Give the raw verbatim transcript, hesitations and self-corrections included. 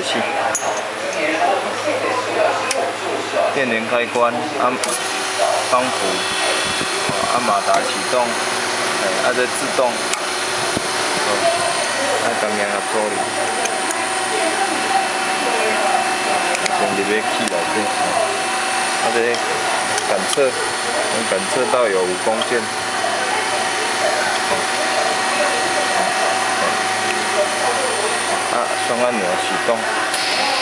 器，电源开关，按帮浦，按马达启动，哎，啊这自动，哦，啊当然要处理，先入去气内底，啊这感测，感测到有五公件。 啊，双按钮启动。